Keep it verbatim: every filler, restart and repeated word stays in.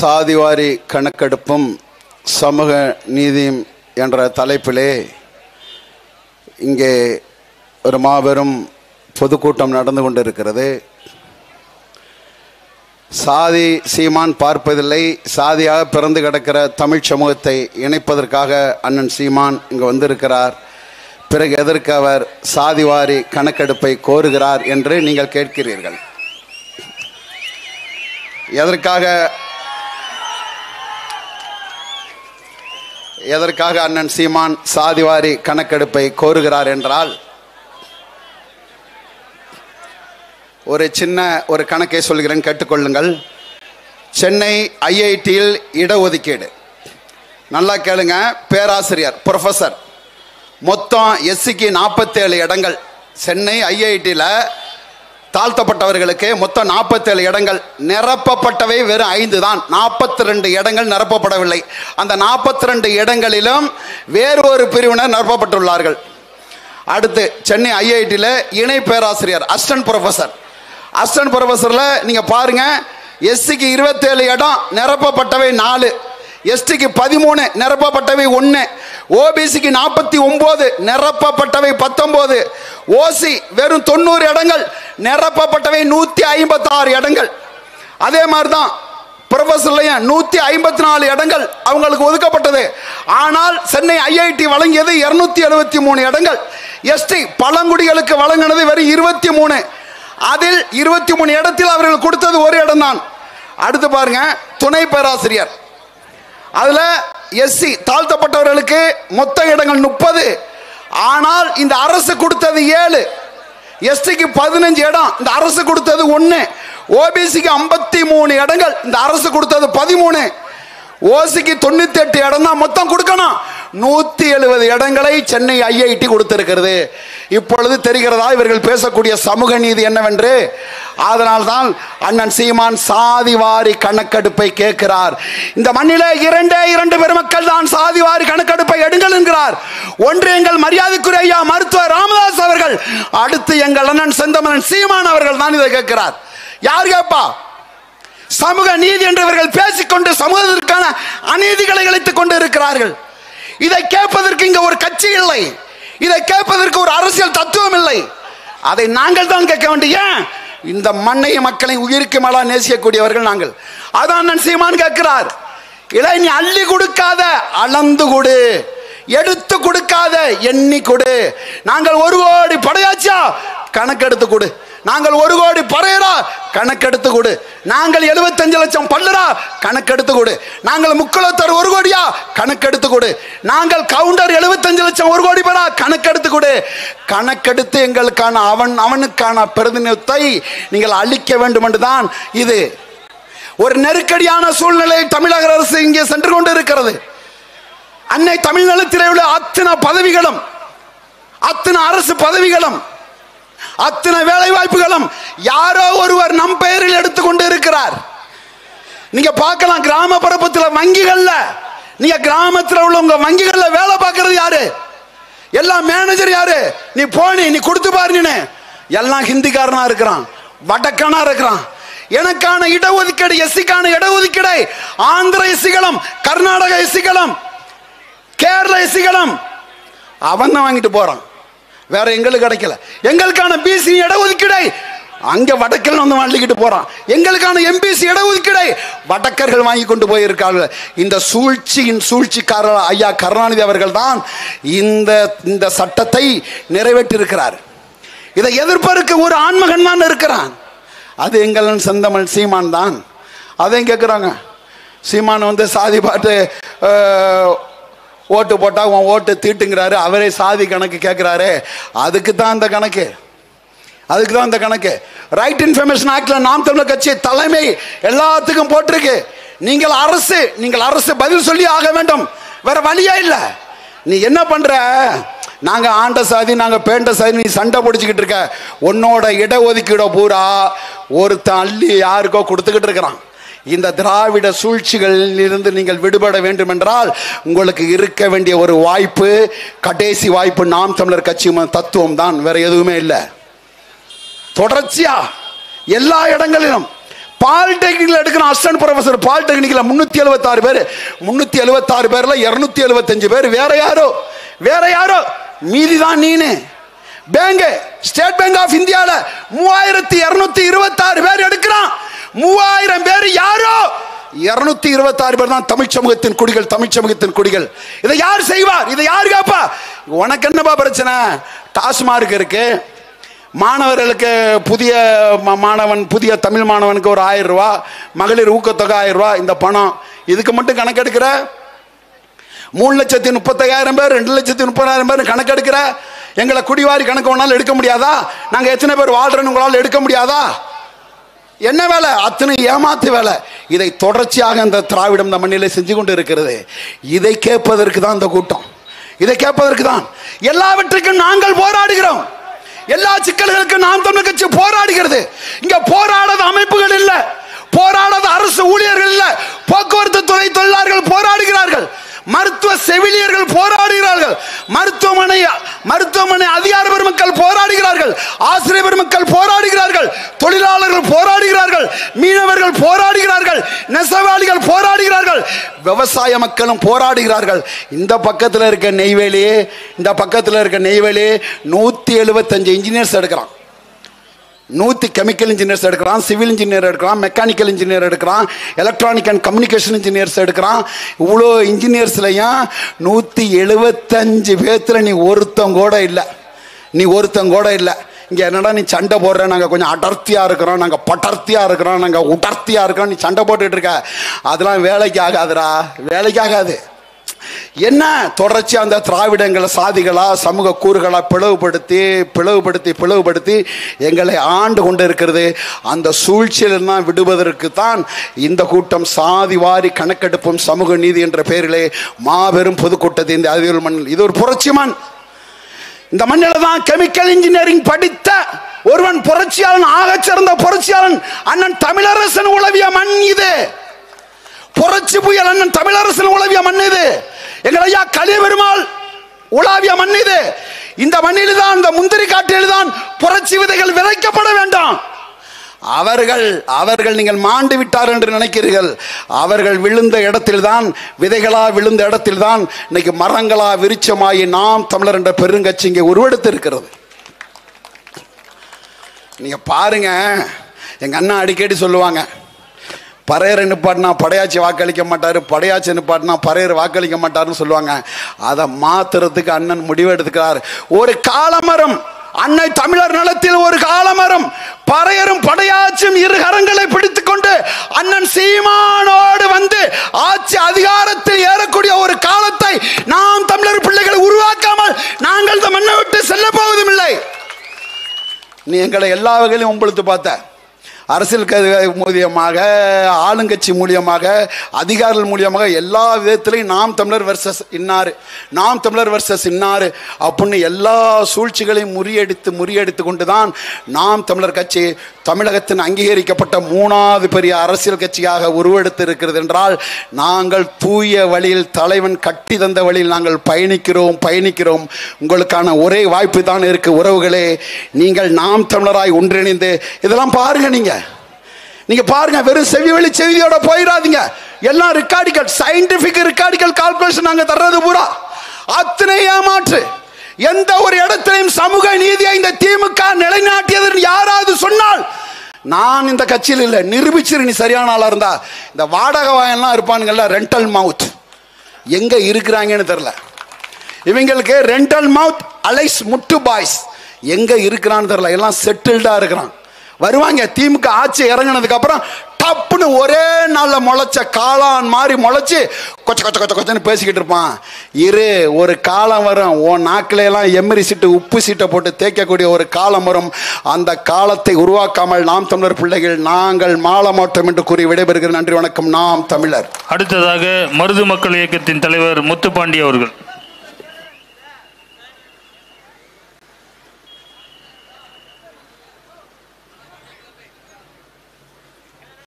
சாதிவாரி கணக்கெடுப்பும் சமூக நீதியும் என்ற தலைப்பிலே இங்கே ஒரு மாபெரும் பொதுக்கூட்டம் நடந்து கொண்டிருக்கிறது. சாதி சீமான் பார்ப்பதில்லை, சாதியாக பிறந்து கிடக்கிற தமிழ் சமூகத்தை இணைப்பதற்காக அண்ணன் சீமான் இங்கு வந்திருக்கிறார். பிறகு எதற்கு அவர் சாதிவாரி கணக்கெடுப்பை கோருகிறார் என்று நீங்கள் கேட்கிறீர்கள். எதற்காக எதற்காக அண்ணன் சீமான் சாதிவாரி கணக்கெடுப்பை கோருகிறார் என்றால், ஒரு சின்ன ஒரு கணக்கை சொல்கிறேன், கேட்டுக்கொள்ளுங்கள். சென்னை ஐஐடியில் இடஒதுக்கீடு, நல்லா கேளுங்க, பேராசிரியர் ப்ரொஃபஸர், மொத்தம் எஸ்சிக்கு நாற்பத்தேழு இடங்கள். சென்னை ஐஐடியில் தாழ்த்தப்பட்டவர்களுக்கு மொத்தம் நாற்பத்தேழு இடங்கள், நிரப்பப்பட்டவை வெறும் ஐந்து தான். நாற்பத்தி ரெண்டு இடங்கள் நிரப்பப்படவில்லை. அந்த நாற்பத்தி ரெண்டு இடங்களிலும் வேறு ஒரு பிரிவினர் நிரப்பப்பட்டுள்ளார்கள். அடுத்து சென்னை ஐஐடியில் இணை பேராசிரியர் அசிஸ்டன்ட் ப்ரொஃபஸர், அசிஸ்டன்ட் ப்ரொஃபஸரில் நீங்கள் பாருங்கள், எஸ்சிக்கு இருபத்தேழு இடம், நிரப்பப்பட்டவை நாலு, எஸ்டிக்கு பதிமூணு, நிரப்பப்பட்டவை ஒன்று, ஓபிசிக்கு நாற்பத்தி ஒன்பது, நிரப்பப்பட்டவை பத்தொன்பது, ஓசி வெறும் தொண்ணூறு இடங்கள், நிரப்பப்பட்டவை நூற்றி ஐம்பத்தி ஆறு இடங்கள். அதே மாதிரி தான் ப்ரொஃபஸர்லையும் நூற்றி ஐம்பத்தி நாலு இடங்கள் அவங்களுக்கு ஒதுக்கப்பட்டது. ஆனால் சென்னை ஐஐடி வழங்கியது இருநூத்தி எழுபத்தி மூணு இடங்கள். எஸ்டி பழங்குடிகளுக்கு வழங்கினது வெறும் இருபத்தி மூணு. அதில் இருபத்தி மூணு இடத்தில் அவர்கள் கொடுத்தது ஒரு இடம் தான். அடுத்து பாருங்க, துணை பேராசிரியர், அதுல எஸ்சி தாழ்த்தப்பட்டவர்களுக்கு மொத்த இடங்கள் முப்பது. ஆனால் இந்த அரசு கொடுத்தது ஏழு. எஸ்டிக்கு பதினஞ்சு இடம், இந்த அரசு கொடுத்தது ஒன்று. ஓபிசிக்கு ஐம்பத்தி மூணு இடங்கள், இந்த அரசு கொடுத்தது பதிமூணு. ஓசிக்கு தொண்ணூத்தி எட்டு இடம் தான் மொத்தம் கொடுக்கணும். நூத்தி எழுபது இடங்களை சென்னை ஐஐடி கொடுத்திருக்கிறது. இப்பொழுது தெரிகிறதா இவர்கள் பேசக்கூடிய சமூக நீதி என்னவென்று? அதனால்தான் அண்ணன் சீமான் சாதிவாரி கணக்கெடுப்பை கேட்கிறார். இந்த மண்ணிலே இரண்டே இரண்டு பெருமக்கள் தான் சாதிவாரி கணக்கெடுப்பை எடுங்கள் என்கிறார். ஒன்று எங்கள் மரியாதைக்குரிய ஐயா மருத்துவர் ராமதாஸ் அவர்கள், அடுத்து எங்கள் அண்ணன் செந்தமனன் சீமான் அவர்கள் தான் இதை கேட்கிறார். யார் கேட்பா? சமூக நீதி என்றவர்கள் பேசிக்கொண்டு சமூகத்திற்கான அநீதிகளை இழைத்துக் கொண்டு இருக்கிறார்கள். இதை கேட்பதற்கு இங்க ஒரு கட்சி இல்லை, இதை கேட்பதற்கு ஒரு அரசியல் தத்துவம் இல்லை. அதை நாங்கள் தான் கேட்க வேண்டிய, இந்த மண்ணை மக்களை உயிருக்கு மேலா நேசிக்கக்கூடியவர்கள் நாங்கள். அதான் சீமான் கேட்கிறார். இலை நீ அள்ளி கொடுக்காத, அளந்து கொடு, எடுத்து கொடுக்காத, எண்ணி கொடு. நாங்கள் ஒரு கோடி படையாச்சா, கணக்கெடுத்து கொடு. நாங்கள் ஒரு கோடி பறையரா, கணக்கெடுத்து கொடு. நாங்கள் எழுபத்தஞ்சு லட்சம் பல்லுரா, கணக்கெடுத்து கொடு. நாங்கள் முக்குளத்தர் ஒரு கோடியா, கணக்கெடுத்து கொடு. நாங்கள் கவுண்டர் எழுபத்தஞ்சு லட்சம் ஒரு கோடி பேரா, கணக்கெடுத்து கொடு. கணக்கெடுத்து எங்களுக்கான அவன் அவனுக்கான பிரதிநிதித்தை நீங்கள் அளிக்க வேண்டும் என்றுதான் இது. ஒரு நெருக்கடியான சூழ்நிலை தமிழக அரசு இங்கே சென்று கொண்டு இருக்கிறது. அன்னை தமிழ் நிலத்திலே உள்ள அத்தனை பதவிகளும், அத்தனை அரசு பதவிகளும், அத்தனை வேலை வாய்ப்புகளும் யாரோ ஒருவர் நம் பெயரில் எடுத்துக்கொண்டு இருக்கிறார். நீங்க பார்க்கலாம், கிராம பரப்பத்தில் வங்கிகள்ல, நீங்க கிராமத்தில் உள்ள உங்க வங்கிகள்ல வேலை பார்க்கறது யாரு? எல்லாம் மேனேஜர் யாரு? நீ போனி, நீ கொடுத்து பாருன்னு எல்லாம் ஹிந்திக்காரனா இருக்கிறான், வடக்கனா இருக்கிறான். எனக்கான இடஒதுக்கீடு, எஸ்சிக்கான இடஒதுக்கீடை ஆந்திர எஸ்சிகளும், கர்நாடக எஸ்சிகளும், கேரள எஸ்சிகளும் அவன் தான் வாங்கிட்டு போறான். வேற எங்களுக்கு கிடைக்கல. எங்களுக்கான பிசி இடஒதுக்கீடை அங்க வடக்கல் வந்து வாங்கிட்டு போறான். எங்களுக்கான எம்பிசி இடஒதுக்கீடை வடக்கர்கள் வாங்கி கொண்டு போயிருக்கார்கள். இந்த சூழ்ச்சியின் சூழ்ச்சிக்காரர் ஐயா கருணாநிதி அவர்கள் தான் இந்த இந்த சட்டத்தை நிறைவேற்றியிருக்கிறார். இதை எதிர்ப்பதற்கு ஒரு ஆண்மகன் தான் இருக்கிறான், அது எங்கள் செந்தமிழ் சீமான் தான். அதையும் கேட்குறாங்க. சீமான் வந்து சாதி பாட்டு ஓட்டு போட்டா உன் ஓட்டு தீட்டுங்கிறாரு, அவரே சாதி கணக்கு கேட்கிறாரு. அதுக்கு தான் இந்த கணக்கு, அதுக்கு தான் இந்த கணக்கு. ரைட் இன்ஃபர்மேஷன் ஆக்ட்ல நாம் தமிழர் கட்சி தலைமை எல்லாத்துக்கும் போட்டிருக்கு. நீங்கள் அரசு, நீங்கள் அரசு பதில் சொல்லி ஆக வேண்டும், வேற வழியா இல்லை. நீ என்ன பண்ற? நாங்க ஆண்ட சாதி, நாங்க பேண்ட சாதி, நீ சண்டை பிடிச்சிக்கிட்டு இருக்க. உன்னோட இடஒதுக்கீட பூரா ஒருத்தன் அள்ளி யாருக்கோ கொடுத்துக்கிட்டு இருக்கிறான். இந்த திராவிட சூழ்ச்சிகளில் இருந்து நீங்கள் விடுபட வேண்டும் என்றால் உங்களுக்கு இருக்க வேண்டிய ஒரு வாய்ப்பு, கடைசி வாய்ப்பு நாம் தமிழர் கட்சி தத்துவம் தான், வேற எதுவுமே இல்லை. தொடர்ச்சியா எல்லா இடங்களிலும் பாலிடெக்னிக்ல எடுக்கிற அசிஸ்டன்ட் ப்ரொஃபசர் பாலிடெக்னிக்ல முன்னூத்தி எழுபத்தி ஆறு பேர் முன்னூத்தி எழுபத்தி ஆறு பேர்ல இருநூத்தி எழுபத்தி அஞ்சு பேர் வேற யாரோ வேற யாரோ மீதிதான் நீனு. பேங்க் ஸ்டேட் பேங்க் ஆஃப் இந்தியால மூவாயிரத்தி இருநூத்தி இருபத்தி ஆறு பேர் எடுக்கிறான். மூவாயிரம் பேர் யாரோ, இருநூத்தி இருபத்தி ஆறு பேர் தான் தமிழ் சமூகத்தின் குடிகள். தமிழ் சமூகத்தின் குடிகள். இதை யார் செய்வார்? இதை யார் கேப்பா? உனக்கு என்னப்பா பிரச்சனை? டாஸ்மார்க் இருக்கு, மாணவர்களுக்கு புதிய மாணவன் புதிய தமிழ் மாணவனுக்கு ஒரு ஆயிரம் ரூபா, மகளிர் ஊக்கத்தொகை ஆயிரம் ரூபா, இந்த பணம் இதுக்கு மட்டும் கணக்கெடுக்கிற. மூணு லட்சத்தி முப்பத்தையாயிரம் பேர் ரெண்டு லட்சத்தி முப்பதாயிரம் பேர் கணக்கெடுக்கிற. எங்களை குடிவாரி கணக்கு ஒன்னாலும் எடுக்க முடியாதா? நாங்க எத்தனை பேர் வாழ்றோன்னு உங்களால் எடுக்க முடியாதா? என்ன வேலை? அத்தனை ஏமாத்து வேலை. இதை தொடர்ச்சியாக இந்த திராவிடம் இந்த மண்ணிலே செஞ்சு கொண்டு இருக்கிறது. இதை கேட்பதற்கு தான் இந்த கூட்டம். இதை கேட்பதற்கு தான். எல்லாவற்றுக்கும் நாங்கள் போராடுகிறோம். எல்லா சிக்கல்களுக்கும் நாம் தமிழர் கட்சி போராடுகிறது. இங்க போராடாத அமைப்புகள் இல்ல, போராடாத அரசு ஊழியர்கள் இல்ல, போக்குவரத்து துறை தொழிலாளர்கள் போராடுகிறார்கள், மருத்துவ செவிலியர்கள் போராடுகிறார்கள், மருத்துவமனை மருத்துவமனை அதிகார பெருமக்கள் போராடுகிறார்கள், ஆசிரியர் பெருமக்கள் போராடுகிறார்கள், தொழிலாளர்கள் போராடுகிறார்கள், மீனவர்கள் போராடுகிறார்கள், நெசவாளிகள் போராடுகிறார்கள், விவசாய மக்களும் போராடுகிறார்கள். இந்த பக்கத்தில் இருக்க நெய்வேலி இந்த பக்கத்தில் இருக்க நெய்வேலி நூத்தி எழுபத்தி அஞ்சு இன்ஜினியர்ஸ் எடுக்கிறான். நூற்றி கெமிக்கல் இன்ஜினியர்ஸ் எடுக்கிறான், சிவில் இன்ஜினியர் எடுக்கிறான், மெக்கானிக்கல் இன்ஜினியர் எடுக்கிறான், எலக்ட்ரானிக் அண்ட் கம்யூனிகேஷன் இன்ஜினியர்ஸ் எடுக்கிறான். இவ்வளோ இன்ஜினியர்ஸ்லையும் நூற்றி எழுபத்தஞ்சு பேர்த்தில் நீ ஒருத்தம் கூட இல்லை. நீ ஒருத்தம் கூட இல்லை. இங்கே என்னடா நீ சண்டை போடுற, நாங்கள் கொஞ்சம் அடர்த்தியாக இருக்கிறோம், நாங்கள் படர்த்தியாக இருக்கிறோம், நாங்கள் உடர்த்தியாக இருக்கிறோம், நீ சண்டை போட்டுட்டு இருக்க. அதெல்லாம் வேலைக்கு ஆகாதுடா, வேலைக்கு ஆகாது. என்ன தொடர்ச்சி அந்த திராவிடங்களை சாதிகளா சமூக கூறுகளா பிளவுபடுத்தி பிளவுபடுத்தி பிளவுபடுத்தி எங்களை ஆண்டு கொண்டு இருக்கிறது. அந்த சூழ்ச்சியில் தான் விடுவதற்கு தான் இந்த கூட்டம் சாதி வாரி கணக்கெடுப்பும் சமூக நீதி என்ற பெயரிலே மாபெரும் பொதுக்கூட்டத்தை இந்த அறிவியல் மண்ணில். இது ஒரு புரட்சி மண். இந்த மண்ணில் தான் கெமிக்கல் இன்ஜினியரிங் படித்த ஒருவன் புரட்சியாளன், ஆக சிறந்த புரட்சியாளன் அண்ணன் தமிழரசன் உளவிய மண் இது. புரட்சி புயல் அண்ணன் தமிழரசன் உளவிய மண் இது. எங்கள் ஐயா கலிய பெருமாள் உலாவிய மண் இது. இந்த மண்ணில் தான், இந்த முந்திரி காட்டில் தான் புரட்சி விதைகள் விதைக்கப்பட வேண்டும். அவர்கள் அவர்கள் நீங்கள் மாண்டு விட்டார் என்று நினைக்கிறீர்கள். அவர்கள் விழுந்த இடத்தில் தான், விதைகளா விழுந்த இடத்தில் தான் இன்னைக்கு மரங்களா விருட்சமாயி நாம் தமிழர் என்ற பெருங்கட்சி இங்கே உருவெடுத்து இருக்கிறது. நீங்க பாருங்க, எங்க அண்ணா அடிக்கடி சொல்லுவாங்க, பறையரை நிப்பாட்டினா படையாச்சி வாக்களிக்க மாட்டார், படையாச்சி நிப்பாட்டினா பறையர் வாக்களிக்க மாட்டார்னு சொல்லுவாங்க. அதை மாத்துறதுக்கு அண்ணன் முடிவெடுக்கிறார். ஒரு காலமரம், அன்னை தமிழர் நலத்தில் ஒரு காலமரம், பறையரும் படையாச்சும் இரு கரங்களை பிடித்துக் கொண்டு அண்ணன் சீமானோடு வந்து ஆட்சி அதிகாரத்தில் ஏறக்கூடிய ஒரு காலத்தை நாம் தமிழர் பிள்ளைகளை உருவாக்காமல் நாங்கள் இந்த மண்ணை விட்டு செல்ல போவதும் இல்லை. நீ எங்களை எல்லா வகையிலும் உங்களுக்கு பார்த்த அரசியல் மூலியமாக, ஆளுங்கட்சி மூலியமாக, அதிகாரிகள் மூலியமாக எல்லா விதத்திலையும் நாம் தமிழர் வர்சஸ் இன்னாரு, நாம் தமிழர் வர்சஸ் இன்னாரு அப்படின்னு எல்லா சூழ்ச்சிகளையும் முறியடித்து முறியடித்து கொண்டு தான் நாம் தமிழர் கட்சி தமிழகத்தின் அங்கீகரிக்கப்பட்ட மூணாவது பெரிய அரசியல் கட்சியாக உருவெடுத்து இருக்கிறது. என்றால் நாங்கள் தூய வழியில், தலைவன் கட்டி தந்த வழியில் நாங்கள் பயணிக்கிறோம் பயணிக்கிறோம் உங்களுக்கான ஒரே வாய்ப்பு தான் இருக்கு. உறவுகளே, நீங்கள் நாம் தமிழராய் ஒன்றிணைந்து இதெல்லாம் பாருங்க. நீங்க நீங்க பாருங்க, வெறும் செவி வழி செய்தியோட போயிடாதீங்க. எல்லாம் ரெக்கார்டிக்கல், சயின்டிபிக் ரெக்கார்டிக்கல் கால்குலேஷன் நாங்க தர்றது பூரா அத்தனை ஏமாற்று. எந்த ஒரு இடத்திலையும் சமூக நீதியை இந்த திமுக நிலைநாட்டியது யாராவது சொன்னால் நான் இந்த கட்சியில் இல்லை, நிரூபிச்சிரு. நீ சரியான ஆளா இருந்தா. இந்த வாடகை வாயெல்லாம் இருப்பானுங்கல்ல, ரெண்டல் மவுத் எங்க இருக்கிறாங்கன்னு தெரியல. இவங்களுக்கு ரெண்டல் மவுத் அலைஸ் முட்டு பாய்ஸ் எங்க இருக்கிறான்னு தெரியல. எல்லாம் செட்டில்டா இருக்கிறான். வருவாங்க திமுக ஆட்சி இறங்கினதுக்கு அப்புறம் டப்புன்னு ஒரே நாள்ல முளைச்ச காளான் மாதிரி முளைச்சு கொச்ச கொச்ச கொச்ச கொச்சன்னு பேசிக்கிட்டு இருப்பான். இரு, ஒரு காலம் வரும், உன் நாக்கில எல்லாம் எம்ரி சீட்டு உப்பு சீட்டை போட்டு தேய்க்கக்கூடிய ஒரு காலம் வரும். அந்த காலத்தை உருவாக்காமல் நாம் தமிழர் பிள்ளைகள் நாங்கள் மாள மாட்டோம் என்று கூறி விடைபெறுகிறேன். நன்றி, வணக்கம். நாம் தமிழர். அடுத்ததாக மருது மக்கள் இயக்கத்தின் தலைவர் முத்துப்பாண்டி அவர்கள்.